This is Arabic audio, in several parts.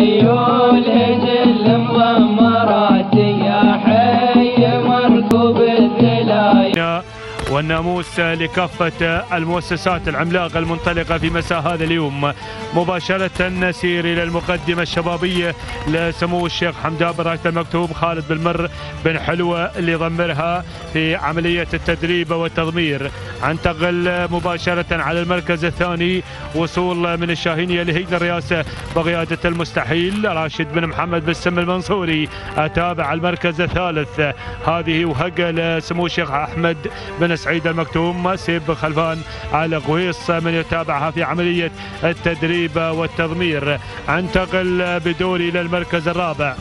خيول هجل مضمرات يا حي مركوب الذلايل. والناموس لكافة المؤسسات العملاقة المنطلقة في مساء هذا اليوم. مباشرة نسير إلى المقدمة الشبابية لسمو الشيخ حمدان بن راشد المكتوم خالد بن مر بن حلوة اللي ضمرها في عملية التدريب والتضمير. انتقل مباشرة على المركز الثاني، وصول من الشاهينية لهجن الرئاسة بقيادة المستحيل راشد بن محمد بن سم المنصوري. أتابع المركز الثالث، هذه وهقة لسمو الشيخ أحمد بن سعيد المكتوم سيب خلفان على غويص من يتابعها في عملية التدريب والتضمير. انتقل بدوري إلى المركز الرابع،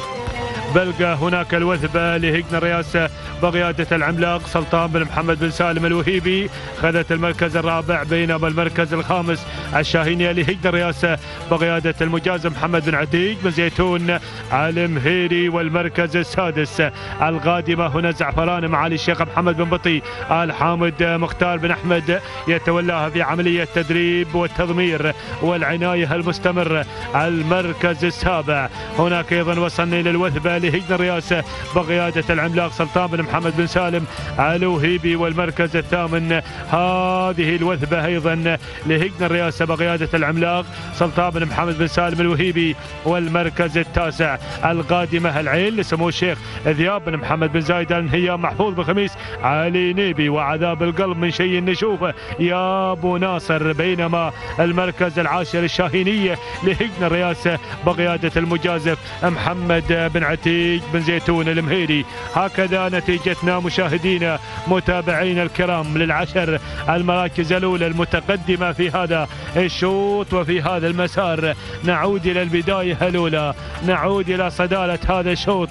بلقى هناك الوثبة لهجن الرئاسة بقيادة العملاق سلطان بن محمد بن سالم الوهيبي خذت المركز الرابع، بينما المركز الخامس الشاهينية لهجن الرئاسة بقيادة المجاز محمد بن عتيق بن زيتون المهيري. والمركز السادس القادمة هنا زعفران معالي الشيخ محمد بن بطي آل حامد مختار بن أحمد يتولاها في عملية التدريب والتضمير والعناية المستمرة. المركز السابع هناك أيضا وصلنا إلى الوثبة لهجن الرئاسة بقيادة العملاق سلطان بن محمد بن سالم الوهيبي. والمركز الثامن هذه الوثبة أيضا لهجن الرئاسة بقيادة العملاق سلطان بن محمد بن سالم الوهيبي. والمركز التاسع القادمة العين لسمو الشيخ ذياب بن محمد بن زايد آل نهيان محفوظ بن خميس علي نيبي وعذاب القلب من شيء نشوفه يا ابو ناصر. بينما المركز العاشر الشاهينية لهجن الرئاسة بقيادة المجازف محمد بن عتيق بن زيتون المهيري. هكذا نتيجتنا مشاهدينا متابعينا الكرام للعشر المراكز الأولى المتقدمة في هذا الشوط وفي هذا المسار. نعود إلى البداية الأولى، نعود إلى صدارة هذا الشوط.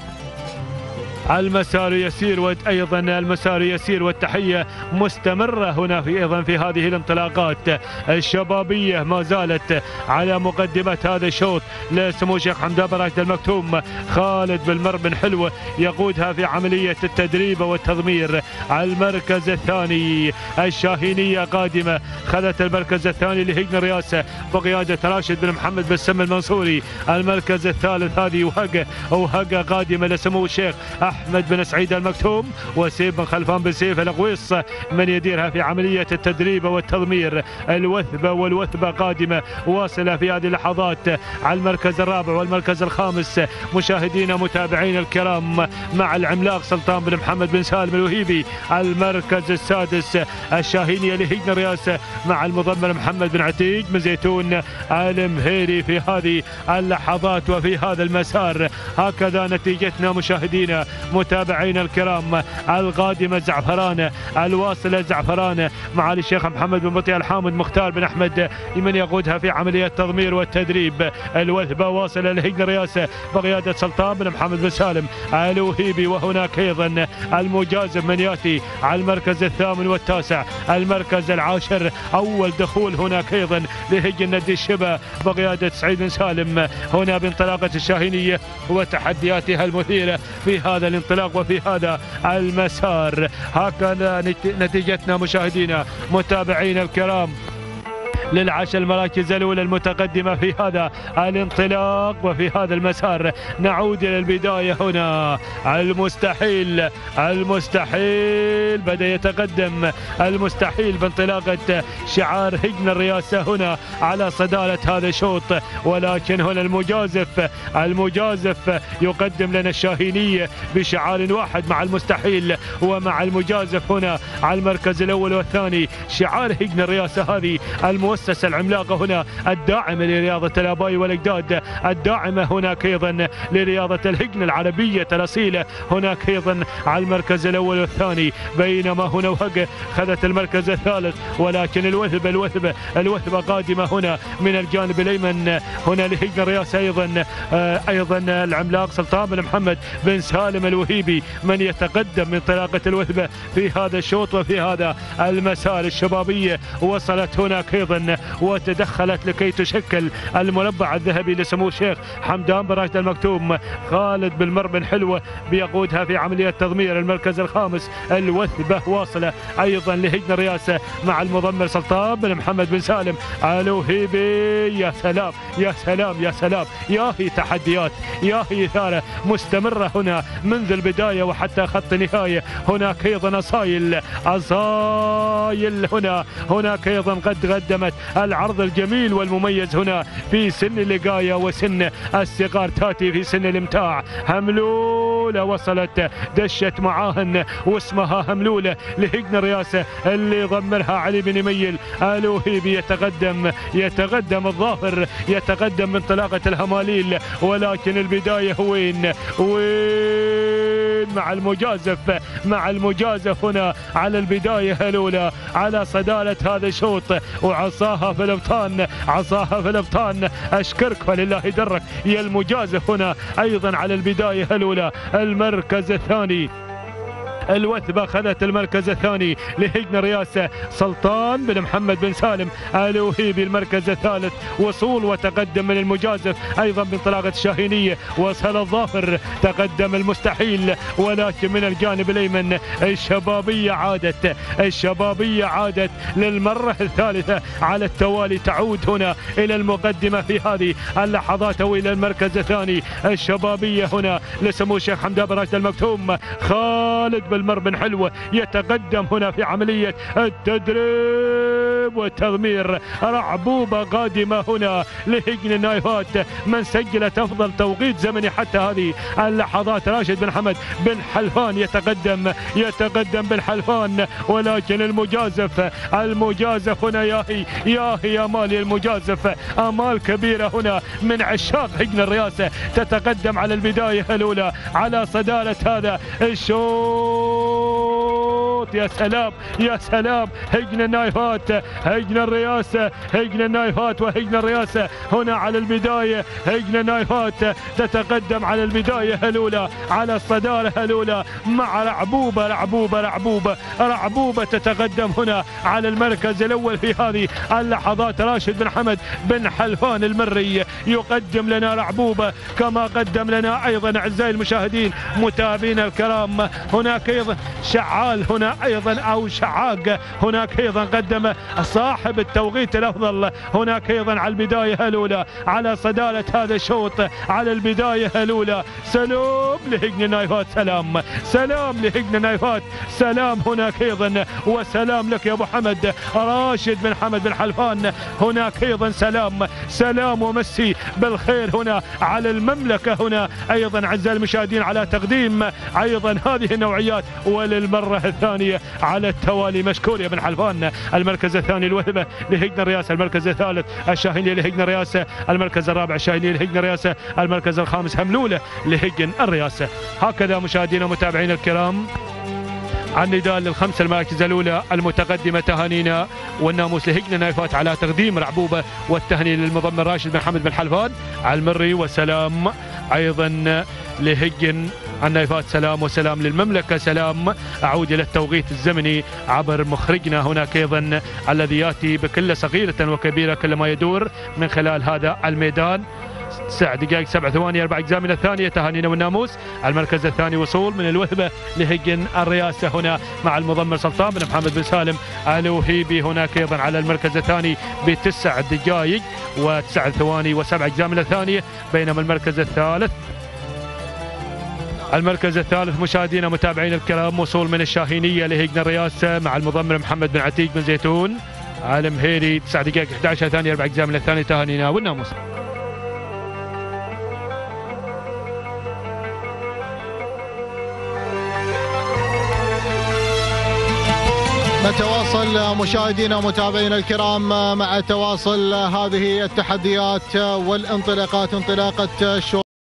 المسار يسير وأيضا المسار يسير والتحية مستمرة هنا في أيضا في هذه الانطلاقات الشبابية ما زالت على مقدمة هذا الشوط لسمو الشيخ حمدان بن راشد المكتوم خالد بن مر بن حلوة يقودها في عملية التدريب والتضمير. المركز الثاني الشاهينية قادمة خذت المركز الثاني لهجن الرئاسة بقيادة راشد بن محمد بن سم المنصوري. المركز الثالث هذه وهقة قادمة لسمو الشيخ أحمد بن سعيد المكتوم وسيب بن خلفان بن سيف الغويص من يديرها في عملية التدريب والتضمير. الوثبة قادمة واصلة في هذه اللحظات على المركز الرابع والمركز الخامس مشاهدينا متابعينا الكرام مع العملاق سلطان بن محمد بن سالم الوهيبي. المركز السادس الشاهينية لهجن الرئاسة مع المضمر محمد بن عتيق بن زيتون المهيري في هذه اللحظات وفي هذا المسار. هكذا نتيجتنا مشاهدينا متابعينا الكرام. القادمة زعفران، الواصلة زعفران معالي الشيخ محمد بن بطي الحامد مختار بن أحمد لمن يقودها في عملية التضمير والتدريب. الوثبة واصلة لهجن الرئاسة بقيادة سلطان بن محمد بن سالم الوهيبي. وهناك أيضا المجازف من يأتي على المركز الثامن والتاسع. المركز العاشر أول دخول هناك أيضا لهجن ندي الشبا بقيادة سعيد بن سالم هنا بانطلاقة الشاهينية وتحدياتها المثيرة في هذا الانطلاق وفي هذا المسار. هكذا نتيجتنا مشاهدينا متابعينا الكرام للعشر المراكز الأولى المتقدمة في هذا الانطلاق وفي هذا المسار. نعود إلى البداية هنا. المستحيل بدأ يتقدم المستحيل بانطلاقة شعار هجن الرئاسة هنا على صدارة هذا الشوط. ولكن هنا المجازف يقدم لنا الشاهينية بشعار واحد مع المستحيل ومع المجازف هنا على المركز الأول والثاني. شعار هجن الرئاسة هذه المؤسسة العملاقة هنا الداعمة لرياضة الآباء والأجداد، الداعمة هناك أيضا لرياضة الهجن العربية الأصيلة هناك أيضا على المركز الأول والثاني. بينما هنا وهقة خذت المركز الثالث. ولكن الوثبة قادمة هنا من الجانب الأيمن هنا لهجن الرئاسة أيضا العملاق سلطان بن محمد بن سالم الوهيبي من يتقدم من انطلاقة الوثبة في هذا الشوط وفي هذا المسار. الشبابية وصلت هناك أيضا الشاهين وتدخلت لكي تشكل المربع الذهبي لسمو الشيخ حمدان بن راشد المكتوم. خالد بالمر بن حلوة بيقودها في عملية تضمير. المركز الخامس الوثبة واصلة أيضا لهجن الرئاسة مع المضمر سلطان بن محمد بن سالم الوهيبي. يا سلام يا سلام يا سلام، يا هي تحديات، يا هي إثارة مستمرة هنا منذ البداية وحتى خط النهاية. هناك أيضا أصايل هناك أيضا قد قدمت العرض الجميل والمميز هنا في سن اللقاية وسن الصغار، تاتي في سن الامتاع. هملولة وصلت دشت معاهن واسمها هملولة لهجن الرئاسة اللي ضمرها علي بن ميل الوهيبي. يتقدم الظاهر، يتقدم بانطلاقة الهماليل، ولكن البداية وين مع المجازف هنا على البداية الأولى على صدالة هذا الشوط، وعصاها في الابطان. أشكرك ولله درك يا المجازف هنا أيضا على البداية الأولى. المركز الثاني الوثبة أخذت المركز الثاني لهجن الرئاسة سلطان بن محمد بن سالم الوهيبي. المركز الثالث وصول وتقدم من المجازف أيضا بانطلاقة الشاهينية. وصل الظافر، تقدم المستحيل، ولكن من الجانب الأيمن الشبابية عادت للمرة الثالثة على التوالي، تعود هنا إلى المقدمة في هذه اللحظات أو إلى المركز الثاني. الشبابية هنا لسمو الشيخ حمدان بن راشد المكتوم. خالد بالمر بن حلوة يتقدم هنا في عملية التدريب والتضمير. رعبوبة قادمة هنا لهجن النايفات من سجلت أفضل توقيت زمني حتى هذه اللحظات. راشد بن حمد بن حلفان يتقدم بن حلفان، ولكن المجازف هنا يا هي أمال المجازف، أمال كبيرة هنا من عشاق هجن الرئاسة. تتقدم على البداية الأولى على صدالة هذا الشوط. يا سلام هجن النايفات، هجن النايفات وهجن الرئاسة هنا على البداية. هجن النايفات تتقدم على البداية الأولى على الصدارة الأولى مع رعبوبة تتقدم هنا على المركز الأول في هذه اللحظات. راشد بن حمد بن حلفان المري يقدم لنا رعبوبة كما قدم لنا أيضا أعزائي المشاهدين متابعينا الكرام. هناك أيضا شعال هنا أيضا أو شعاق، هناك أيضا قدم صاحب التوقيت الأفضل هناك أيضا على البداية الأولى على صدالة هذا الشوط على البداية الأولى. سلام لهجن النايفات، سلام لهجن النايفات، سلام هناك أيضا، وسلام لك يا أبو حمد راشد بن حمد بن حلفان. هناك أيضا سلام ومسي بالخير هنا على المملكة هنا أيضا أعزائي المشاهدين على تقديم أيضا هذه النوعيات وللمرة الثانية على التوالي. مشكور يا بن حلفان. المركز الثاني الوثبة لهجن الرئاسة، المركز الثالث الشاهينية لهجن الرئاسة، المركز الرابع الشاهينية لهجن الرئاسة، المركز الخامس هملولة لهجن الرئاسة. هكذا مشاهدينا ومتابعينا الكرام النداء للخمس المراكز الأولى المتقدمة. تهانينا والناموس لهجن النايفات على تقديم رعبوبة، والتهنئة للمضمر راشد بن حمد بن حلفان المري، وسلام أيضا لهجن النايفات. سلام وسلام للمملكة. سلام أعود إلى التوقيت الزمني عبر مخرجنا هناك أيضا الذي يأتي بكل صغيرة وكبيرة كل ما يدور من خلال هذا الميدان. 9 دقائق 7 ثواني 4 أجزاء من الثانية. تهانينا والناموس. المركز الثاني وصول من الوثبة لهجن الرئاسة هنا مع المضمر سلطان بن محمد بن سالم الوهيبي. هناك أيضا على المركز الثاني ب9 دقائق و9 ثواني و7 أجزاء من الثانية. بينما المركز الثالث مشاهدينا متابعين الكرام وصول من الشاهينية لهجن الرئاسة مع المضمر محمد بن عتيق بن زيتون المهيري. 9 دقائق 11 ثانية 4 أجزاء من الثانية. تهانينا والناموس. نتواصل مشاهدينا ومتابعينا الكرام مع تواصل هذه التحديات والانطلاقات، انطلاقة